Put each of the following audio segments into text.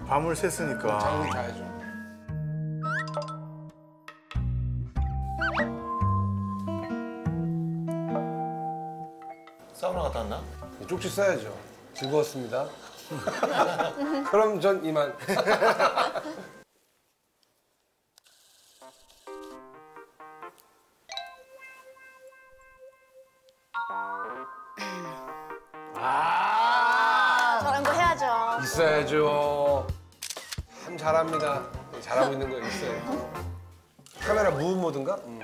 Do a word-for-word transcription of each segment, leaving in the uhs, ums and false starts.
밤을 샜으니까. 장비 다 해줘. 사우나 갔다 왔나? 쪽지 써야죠. 즐거웠습니다. 그럼 전 이만. 아, 저런 거 해야죠. 있어야죠. 참 잘합니다. 잘하고 있는 거 있어요. 카메라 무음 모드인가? 음.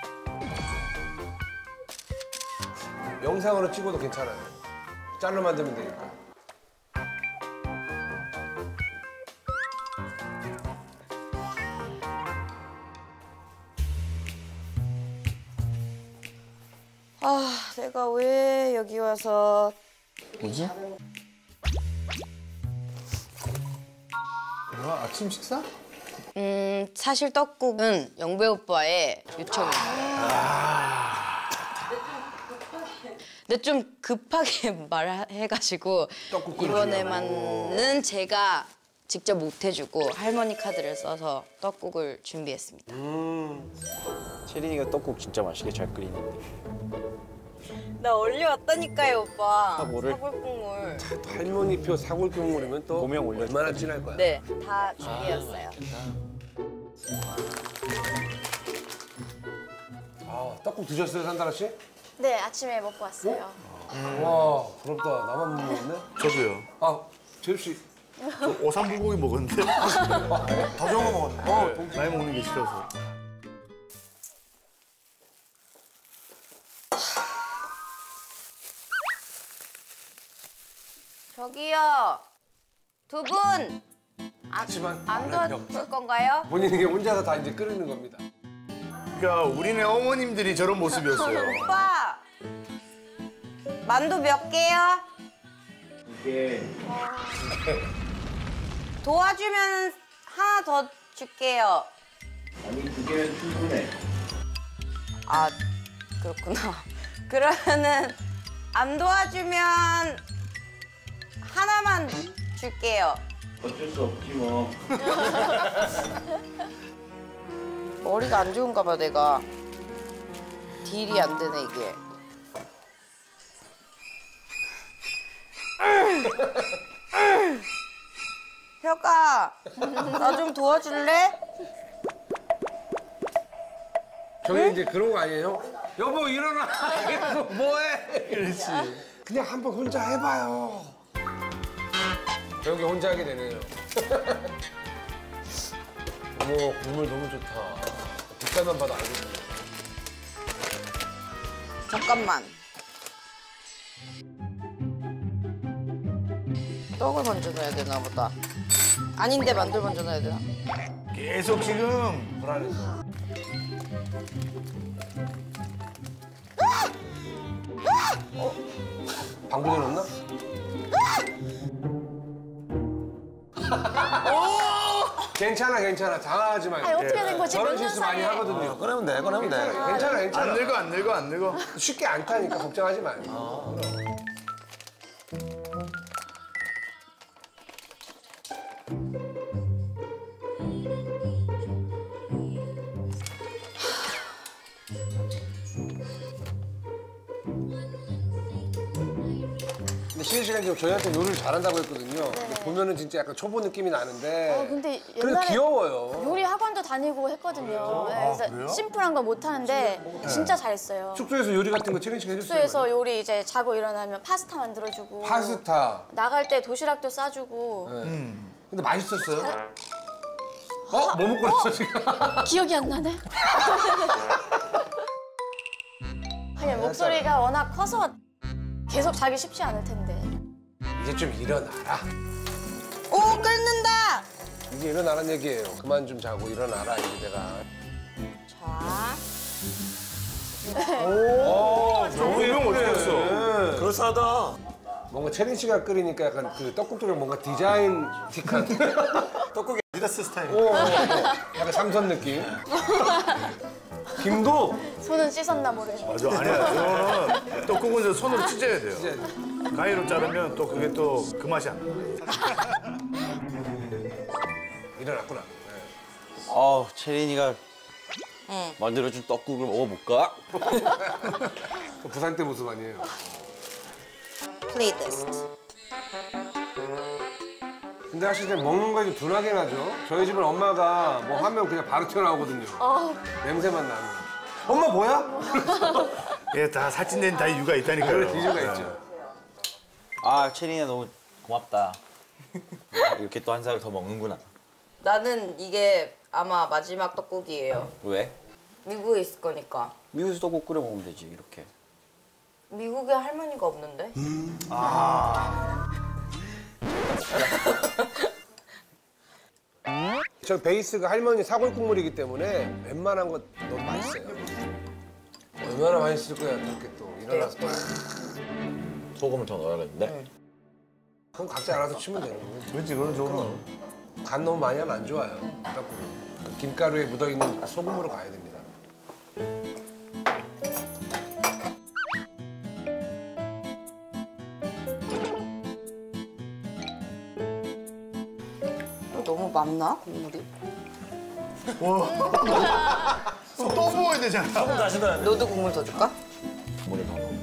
영상으로 찍어도 괜찮아요. 짤로 만들면 되니까. 아, 내가 왜 여기 와서. 뭐지? 뭐야, 아침 식사? 음, 사실 떡국은 영배 오빠의 요청이에요. 근데 좀 급하게 말해가지고 이번에만은 제가 직접 못 해주고 할머니 카드를 써서 떡국을 준비했습니다. 음. 채린이가 떡국 진짜 맛있게 잘 끓이는데. 나 올려왔다니까요, 오빠. 사골을? 사골국물. 할머니표 사골국물이면 또 고명 올려. 얼마나 진할 거야. 네, 다 준비했어요. 아, 떡국 드셨어요, 산다라 씨? 네, 아침에 먹고 왔어요. 음. 와, 부럽다. 나만 못 먹었네. 저도요. 아, 재엽 씨. 저 오삼불고기 먹었는데. 더 좋은 거 먹었네. 어, 네, 많이 먹는 게 싫어서. 저기요, 두 분. 하지만 안 도와줄 건가요? 본인에게 혼자서 다 이제 끓이는 겁니다. 그러니까 우리네 어머님들이 저런 모습이었어요. 오빠, 만두 몇 개요? 이게 도와주면 하나 더 줄게요. 아니 두 개면 충분해. 아, 그렇구나. 그러면은 안 도와주면 하나만 줄게요. 어쩔 수 없지 뭐. 머리가 안 좋은가 봐, 내가. 딜이 안 되네, 이게. 혁아, 나 좀 도와줄래? 저게 이제 그런 거 아니에요? 여보 일어나. 이거 뭐해? 그렇지. 그냥 한번 혼자 해봐요. 저게 혼자 하게 되네요. 어머, 국물 너무 좋다. 빛깔만 봐도 알겠네. 잠깐만. 떡을 먼저 넣어야 되나 보다. 아닌데 만두 먼저 넣어야 되나? 계속 지금 불안해서. 어? 방구대 넣었나? 괜찮아, 괜찮아. 당황하지 마요. 아니, 어떻게 된 거지? 저런 몇 년 실수 많이 사이에. 하거든요. 꺼내면 돼, 꺼내면 돼. 괜찮아, 괜찮아, 괜찮아. 안 늙어, 안 늙어, 안 늙어. 쉽게 안 타니까 걱정하지 마요. 아. 근데 시은 씨가 지금 저희한테 요리를 잘한다고 했거든요. 근데 보면은 진짜 약간 초보 느낌이 나는데. 어, 근데 그래도 옛날에 귀여워요. 요리 학원도 다니고 했거든요. 네, 아, 그래서 그래요? 심플한 건 못 하는데 진짜 잘했어요. 숙소에서 요리 같은 거 채린 씨가 해줬어요. 숙소에서 요리 이제 자고 일어나면 파스타 만들어주고 파스타. 나갈 때 도시락도 싸주고 음. 근데 맛있었어요? 어? 뭐 먹고 왔어 지금? 기억이 안 나네. 그냥 목소리가 워낙 커서 계속 자기 쉽지 않을 텐데. 이제 좀 일어나라. 오, 끓는다! 이제 일어나란 얘기예요. 그만 좀 자고 일어나라 이제 내가. 자. 오, 너무 이형 어떻게 했어? 그럴싸하다. 뭔가 채린 씨가 끓이니까 약간 그 떡국들은 뭔가 디자인틱한. 떡국이 아디다스 스타일. 오, 약간 삼선 느낌. 김도. 손은 씻었나 모르겠네. 맞아, 아니야. 이거는 떡국은 저 손으로 찢어야 돼요. 가위로 자르면 또 그게 또 그 맛이 안 나. 일어났구나. 네. 어, 채린이가 응. 만들어준 떡국을 먹어볼까? 그 부산 때 모습 아니에요? 플레이 테스트. 근데 사실 이제 먹는 거에 좀 둔하게 나죠. 저희 집은 엄마가 뭐 하면 그냥 바로 튀어나오거든요. 냄새만 나면. 엄마 뭐야? 얘 다 살찐 데는 다 이유가 있다니까요. 그런 이유가 있죠. 아, 채린이가 너무 고맙다. 이렇게 또 한 살을 더 먹는구나. 나는 이게 아마 마지막 떡국이에요. 왜? 미국에 있을 거니까. 미국에서 떡국 끓여 먹으면 되지, 이렇게. 미국에 할머니가 없는데? 저 베이스가 할머니 사골 국물이기 때문에 웬만한 거 너무 맛있어요. 얼마나 맛있을 거야, 그렇게 또 일어나서. 소금을 더 넣어야겠는데? 그럼 각자 알아서 치면 되는 거예요. 그렇지, 그건 좋은 거. 간 너무 많이 하면 안 좋아요. 떡국은. 그 김가루에 묻어있는 소금으로 가야 됩니다. 너무 맵나? 국물이? 또 먹어야 되잖아. 다시 넣어야 돼. 너도 국물 더 줄까? 물을 더 넣어.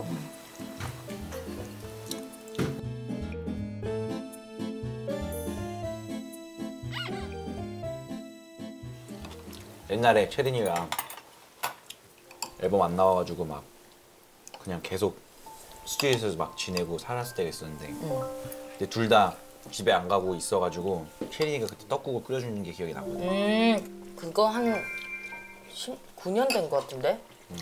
옛날에 채린이가 앨범 안 나와가지고 막 그냥 계속 스튜디오에서 막 지내고 살았을 때가 있었는데 근데 둘 다 집에 안 가고 있어가지고 채린이가 그때 떡국을 끓여주는 게 기억이 나거든. 음, 그거 한 구 년 된 것 같은데?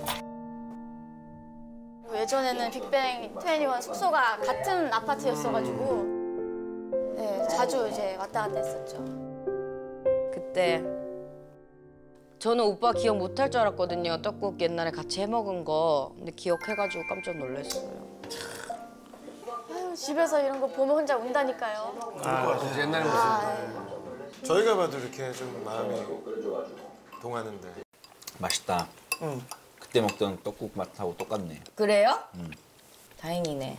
예전에는 빅뱅 이십일 숙소가 같은 아파트였어가지고 네, 자주 이제 왔다 갔다 했었죠. 그때 저는 오빠 기억 못할 줄 알았거든요. 떡국 옛날에 같이 해먹은 거. 근데 기억해가지고 깜짝 놀랐어요. 아유, 집에서 이런 거 보면 혼자 운다니까요. 진짜 옛날 모습. 아, 네. 저희가 봐도 이렇게 좀 마음이 동하는데. 맛있다. 응. 그때 먹던 떡국 맛하고 똑같네. 그래요? 응. 다행이네.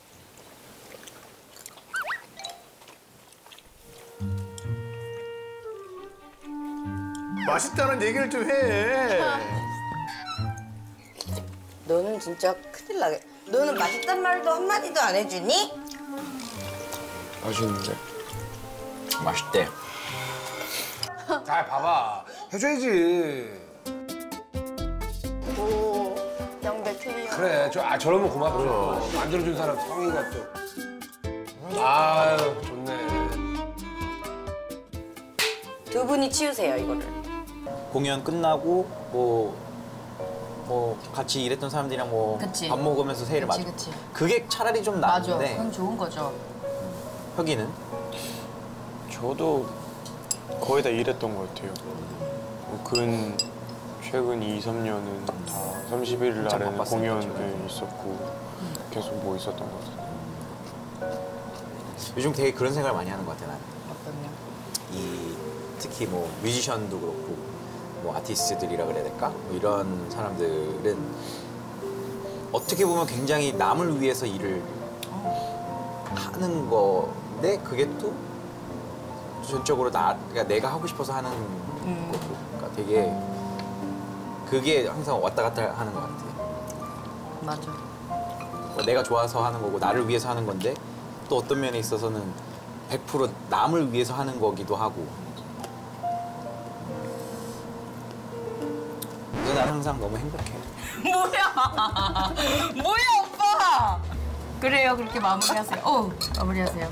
맛있다는 얘기를 좀 해. 너는 진짜 큰일 나게. 너는 맛있단 말도 한마디도 안 해주니? 맛있는데. 맛있대. 잘 봐봐. 해줘야지. 오, 영배 클리어. 그래. 저, 아, 저러면 고맙죠. 만들어준 사람 성의가 또. 아유, 좋네. 두 분이 치우세요, 이거를. 공연 끝나고 뭐, 뭐 같이 일했던 사람들이랑 뭐 그치. 밥 먹으면서 새해를 그치, 맞아. 그치. 그게 차라리 좀 나은데 그건 좋은 거죠. 혁이는? 저도 거의 다 일했던 것 같아요. 뭐 근 최근 이, 삼 년은 다 삼십 일 한참 날에는 바빴으니까, 공연에 있었고 계속 뭐 있었던 것 같아요. 요즘 되게 그런 생각을 많이 하는 것 같아, 나는. 어떤요? 이 특히 뭐 뮤지션도 그렇고 뭐 아티스트들이라 그래야 될까? 뭐 이런 사람들은 어떻게 보면 굉장히 남을 위해서 일을 하는 건데 그게 또 전적으로 나, 그러니까 내가 하고 싶어서 하는 거고 그러니까 되게 그게 항상 왔다 갔다 하는 것 같아. 맞아. 뭐 내가 좋아서 하는 거고 나를 위해서 하는 건데 또 어떤 면에 있어서는 백 퍼센트 남을 위해서 하는 거기도 하고 그래서 난 항상 너무 행복해. 뭐야? 뭐야, 오빠? 그래요, 그렇게 마무리하세요. 어, 마무리하세요.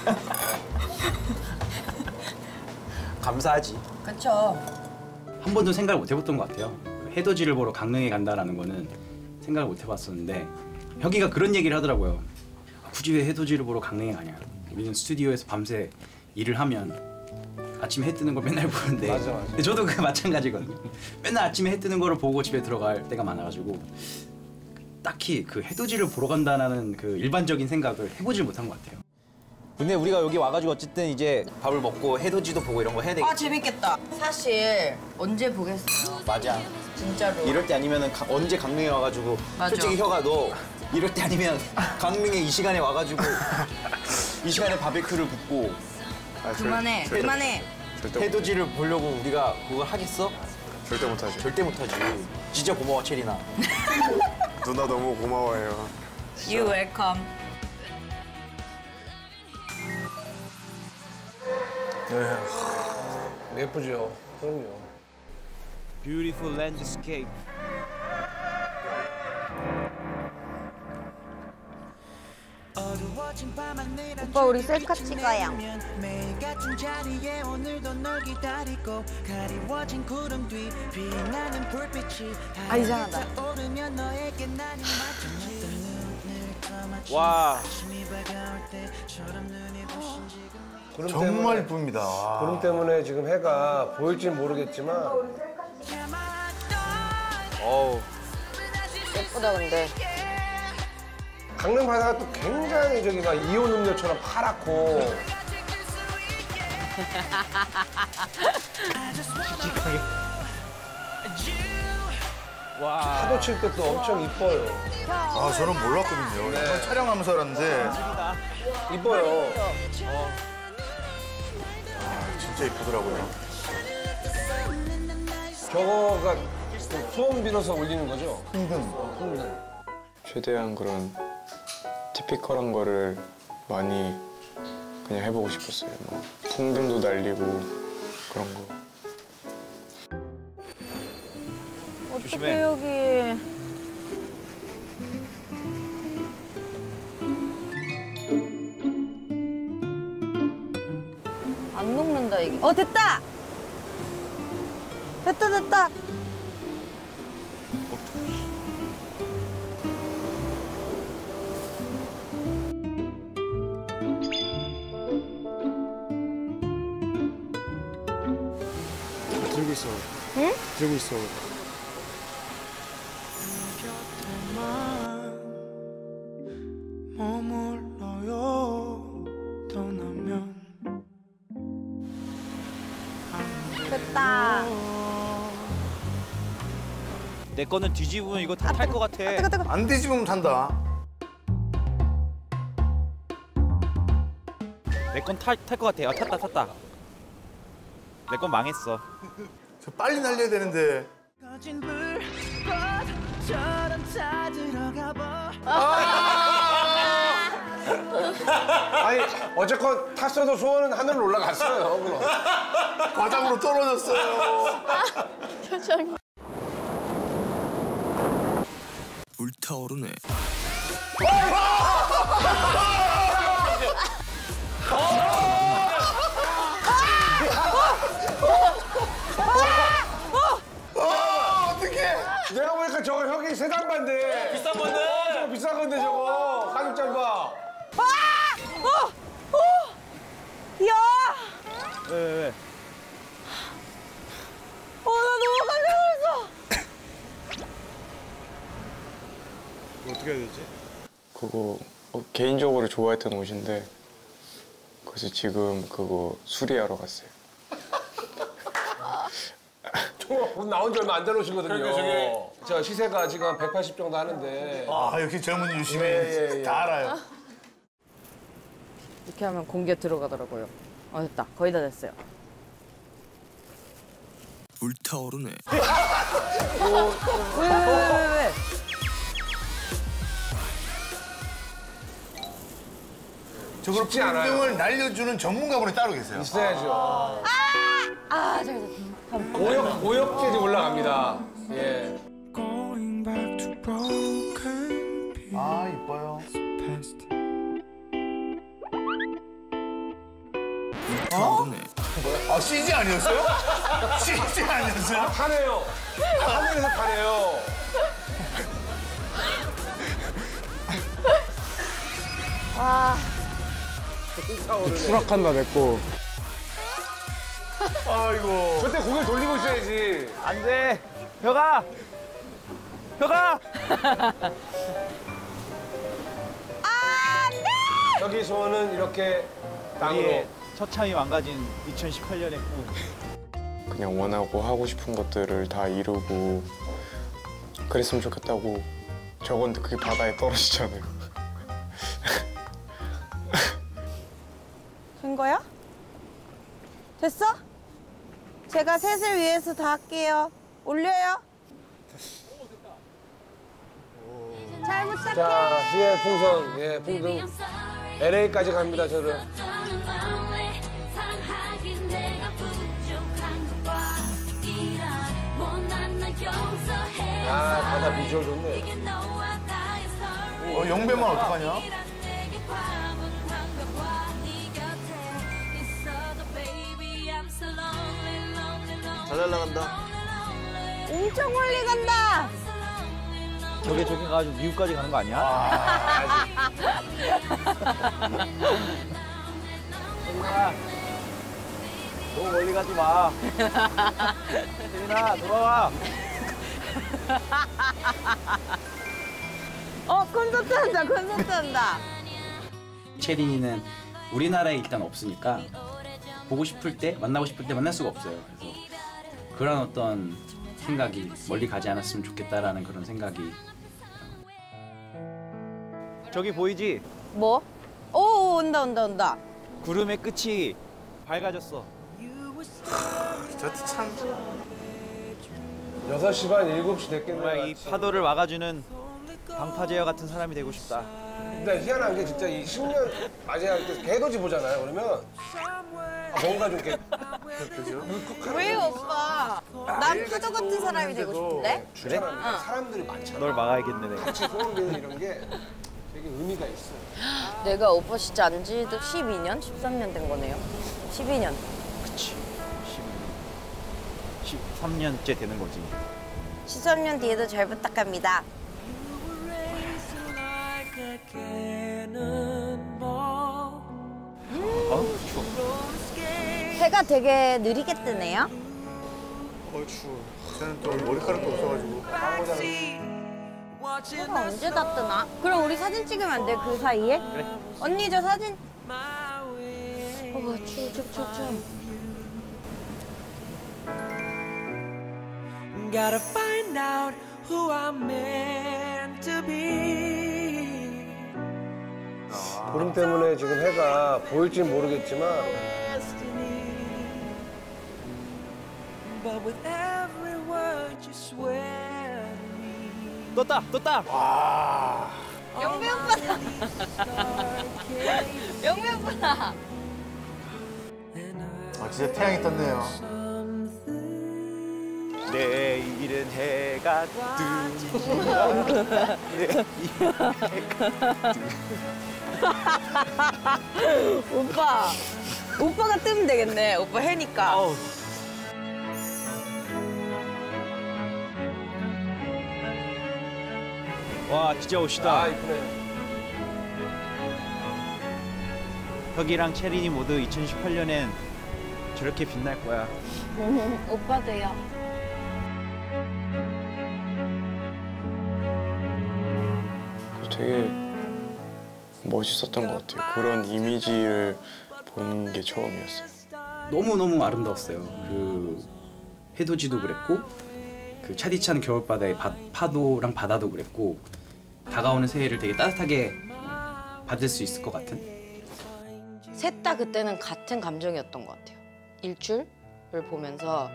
감사하지. 그쵸. 한 번도 생각을 못 해봤던 것 같아요. 해돋이를 보러 강릉에 간다라는 거는 생각을 못 해봤었는데 혁이가 그런 얘기를 하더라고요. 굳이 왜 해돋이를 보러 강릉에 가냐. 우리는 스튜디오에서 밤새 일을 하면 아침에 해 뜨는 걸 맨날 보는데 맞아, 맞아. 근데 저도 그 마찬가지거든요. 맨날 아침에 해 뜨는 거를 보고 집에 들어갈 때가 많아가지고 딱히 그 해돋이를 보러 간다는 그 일반적인 생각을 해보질 못한 것 같아요. 근데 우리가 여기 와가지고 어쨌든 이제 밥을 먹고 해돋이도 보고 이런 거 해야 되겠지. 아, 재밌겠다. 사실 언제 보겠어요? 맞아. 진짜로. 이럴 때 아니면은 가- 언제 강릉에 와가지고 맞아. 솔직히 혁아 너 이럴 때 아니면 강릉에 이 시간에 와가지고 이 시간에 바베큐를 굽고 아, 저- 그만해, 저- 그만해. 절대 해돋이를 보려고 우리가 그걸 하겠어? 절대 못하죠. 절대 못하지. 진짜 고마워 체리나. 누나 너무 고마워해요. You welcome. 예쁘죠? 그럼요. Beautiful landscape. 오빠 우리 셀카 찍어요. 매일 같은 자리에 오늘도 널 기다리고 가리워진 구름 뒤 빛나는 불빛이 아 이상하다. 오르면 너에게 나는 맞춰놨던 눈을 감아줘. 와. 아침이 밝아올 때처럼 눈이 부신 지금 구름 정말 때문에, 이쁩니다. 구름 때문에 지금 해가 보일진 모르겠지만 어우. 예쁘다 근데. 강릉 바다가 또 굉장히 저기 막 이온 음료처럼 파랗고 와. 파도 칠 때 또 엄청 이뻐요. 아 저는 몰랐거든요. 정말 촬영하면서 알았는데 이뻐요. 진짜 이쁘더라고요. 저거가 그 소원 빌어서 올리는 거죠? 흥분. 최대한 그런 티피컬한 거를 많이 그냥 해보고 싶었어요. 뭐 풍등도 날리고 그런 거. 어떡해 여기. 안 녹는다 이게. 어 됐다. 됐다 됐다. 들고 있어. 응? 들고 있어. 머물러요 떠나면 됐다. 내 거는 뒤집으면 이거 다 탈 것 같아. 안 뒤집으면 탄다. 내 건 탈 탈 것 같아. 아, 탔다 탔다. 내 건 망했어. 저 빨리 날려야 되는데. 꺼진 불꽃처럼 찾으러 가봐. 아니 어쨌건 탔어도 소원은 하늘로 올라갔어요. 그럼. 바닥으로 떨어졌어요. 표정. 불타오르네. 내가 보니까 저거 형이 세단 반대. 비싼 건데. 어, 저거 비싼 건데 저거. 가죽 잠바. 야. 왜 왜 왜? 어 나 너무 깜짝 놀랐어. 어떻게 해야 되지? 그거 어, 개인적으로 좋아했던 옷인데 그래서 지금 그거 수리하러 갔어요. 옷 나온 지 얼마 안 된 옷이거든요. 저 시세가 지금 한 백팔십 정도 하는데. 아 역시 젊은 유심히 예, 예, 예. 다 알아요. 이렇게 하면 공기가 들어가더라고요. 어 됐다. 거의 다 됐어요. 불타오르네. 왜 왜 왜 왜? 저걸 쉽지 않아요. 풍등을 날려주는 전문가분이 따로 계세요. 있어야죠. 아 저기 저기. 오역 오역까지 올라갑니다. 예. Going back to broken 아 이뻐요. past. 아 씨지 아니었어요? 씨지 아니었어요? 타네요. 하늘에서 타네요. 와. 추락한다 내 거. 아이고. 저때 고개 돌리고 있어야지. 안 돼. 혀가. 혀가. 여기 소원은 이렇게 땅으로. 우리의 처참히 망가진 이천십팔 년의 꿈. 그냥 원하고 하고 싶은 것들을 다 이루고 그랬으면 좋겠다고 적었는데 그게 바다에 떨어지잖아요. 된 거야? 됐어? 제가 셋을 위해서 다 할게요. 올려요. 잘 부탁해. 자, 시의 풍선, 예, 풍등. 엘에이까지 갑니다, 저를. 아, 바다 비주얼 좋네. 어, 영배만 어떡하냐? 잘 나간다. 엄청 멀리 간다. 저게 저기 가가지고 미국까지 가는 거 아니야? 세민아, 너무 멀리 가지 마. 세민아, 돌아와. 어, 콘서트 한다, 콘서트 한다. 체린이는 우리나라에 일단 없으니까 보고 싶을 때, 만나고 싶을 때 만날 수가 없어요. 그래서 그런 어떤 생각이 멀리 가지 않았으면 좋겠다라는 그런 생각이. 저기 보이지? 뭐? 오, 온다, 온다, 온다. 구름의 끝이 밝아졌어. 저도 참. 여섯 시 반, 일곱 시 정말 됐겠네. 이 파도를 막아주는 방파제어 같은 사람이 되고 싶다. 근데 희한한 게 진짜 이 십 년 맞이할 때 개도지 보잖아요. 그러면 아, 뭔가 좀 이렇게 왜요, 오빠? 난 파도 같은 사람이 되고 싶은데? 그래? 사람, 사람들이 많잖아. 널 막아야겠네 내가. 같이 소원되는 이런 게 되게 의미가 있어. 내가 오빠 진짜 안 지도 십이 년? 십삼 년 된 거네요. 십이 년. 그치. 십삼 년째 되는 거지. 십삼 년 뒤에도 잘 부탁합니다. 어? 추워. 해가 되게 느리게 뜨네요. 어, 추워. 저는 또 머리카락도 없어가지고. 해가 언제 다 뜨나? 그럼 우리 사진 찍으면 안 돼? 그 사이에? 그래. 언니 저 사진. 어, 추워, 추워, 추워, 추워. Gotta find out who I'm meant to be. 구름 때문에 지금 해가 보일지는 모르겠지만 But with every word you swear me. 떴다, 떴다. 와. 영배 오빠다. 영배 오빠다. 아, 진짜 태양이 떴네요. 내일은 해가 뜬다. 내일은 해가 오빠. 오빠가 뜨면 되겠네. 오빠 해니까. 아우. 와 진짜 멋있다. 아 이쁘네. 혁이랑 체린이 모두 이천십팔 년엔 저렇게 빛날 거야. 오빠도요. 되게 멋있었던 것 같아요. 그런 이미지를 본 게 처음이었어요. 너무너무 아름다웠어요. 그 해돋이도 그랬고 그 차디찬 겨울바다의 바, 파도랑 바다도 그랬고 다가오는 새해를 되게 따뜻하게 받을 수 있을 것 같은. 셋 다 그때는 같은 감정이었던 것 같아요. 일출을 보면서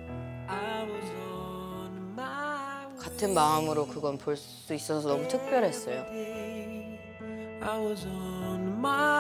같은 마음으로 그건 볼 수 있어서 너무 특별했어요. I was on my